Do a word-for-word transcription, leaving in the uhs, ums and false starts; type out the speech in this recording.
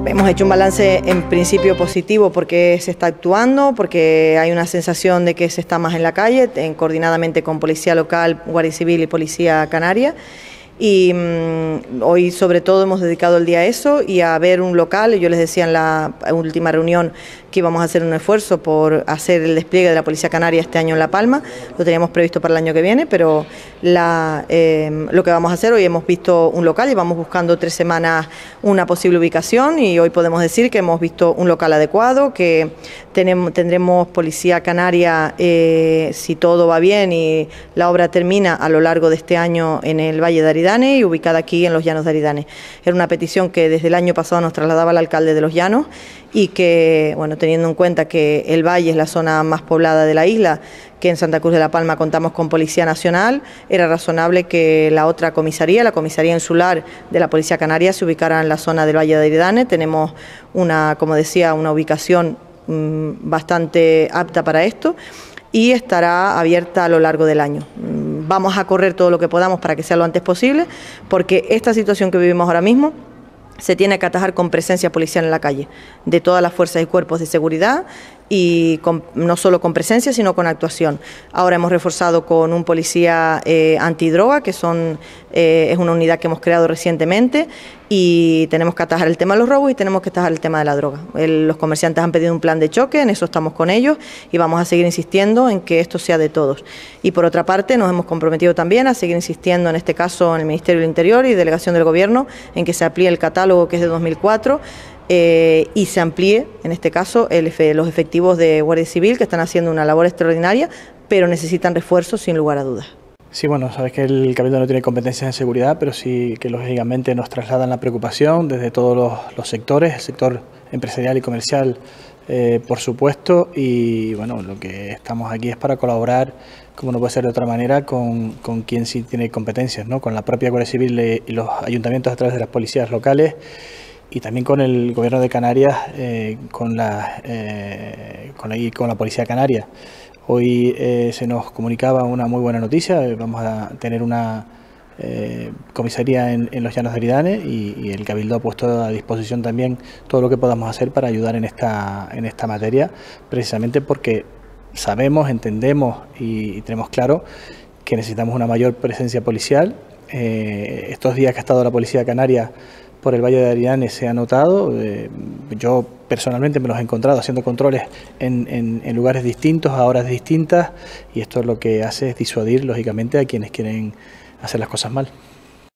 Hemos hecho un balance en principio positivo porque se está actuando, porque hay una sensación de que se está más en la calle, en, coordinadamente con Policía Local, Guardia Civil y Policía Canaria. Y mmm, hoy sobre todo hemos dedicado el día a eso y a ver un local. Yo les decía en la última reunión que íbamos a hacer un esfuerzo por hacer el despliegue de la Policía Canaria este año en La Palma. Lo teníamos previsto para el año que viene, pero la, eh, lo que vamos a hacer, hoy hemos visto un local y vamos buscando tres semanas una posible ubicación, y hoy podemos decir que hemos visto un local adecuado, que tenemos, tendremos Policía Canaria, eh, si todo va bien y la obra termina, a lo largo de este año en el Valle de Aridane y ubicada aquí en los Llanos de Aridane. Era una petición que desde el año pasado nos trasladaba el alcalde de los Llanos, y que, bueno, teniendo en cuenta que el Valle es la zona más poblada de la isla, que en Santa Cruz de la Palma contamos con Policía Nacional, era razonable que la otra comisaría, la comisaría insular de la Policía Canaria, se ubicara en la zona del Valle de Aridane. Tenemos una, como decía, una ubicación mmm, bastante apta para esto, y estará abierta a lo largo del año. Vamos a correr todo lo que podamos para que sea lo antes posible, porque esta situación que vivimos ahora mismo se tiene que atajar con presencia policial en la calle, de todas las fuerzas y cuerpos de seguridad, y con, no solo con presencia, sino con actuación. Ahora hemos reforzado con un policía eh, antidroga, que son, eh, es una unidad que hemos creado recientemente, y tenemos que atajar el tema de los robos y tenemos que atajar el tema de la droga. El, los comerciantes han pedido un plan de choque, en eso estamos con ellos y vamos a seguir insistiendo en que esto sea de todos. Y por otra parte nos hemos comprometido también a seguir insistiendo, en este caso en el Ministerio del Interior y Delegación del Gobierno, en que se amplíe el catálogo, que es de dos mil cuatro, Eh, y se amplíe, en este caso, el, los efectivos de Guardia Civil, que están haciendo una labor extraordinaria, pero necesitan refuerzos sin lugar a dudas. Sí, bueno, sabes que el Cabildo no tiene competencias en seguridad, pero sí que lógicamente nos trasladan la preocupación desde todos los, los sectores, el sector empresarial y comercial, eh, por supuesto, y bueno, lo que estamos aquí es para colaborar, como no puede ser de otra manera, con, con quien sí tiene competencias, ¿no? Con la propia Guardia Civil y los ayuntamientos a través de las policías locales, y también con el Gobierno de Canarias, eh, con, la, eh, con, la, con la Policía Canaria. Hoy eh, se nos comunicaba una muy buena noticia: vamos a tener una eh, comisaría en, en los Llanos de Aridane, y, y el Cabildo ha puesto a disposición también todo lo que podamos hacer para ayudar en esta, en esta materia, precisamente porque sabemos, entendemos y, y tenemos claro que necesitamos una mayor presencia policial. Eh, estos días que ha estado la Policía Canaria por el Valle de Aridane se ha notado. Eh, yo personalmente me los he encontrado haciendo controles en, en, en lugares distintos, a horas distintas, y esto lo que hace es disuadir lógicamente a quienes quieren hacer las cosas mal.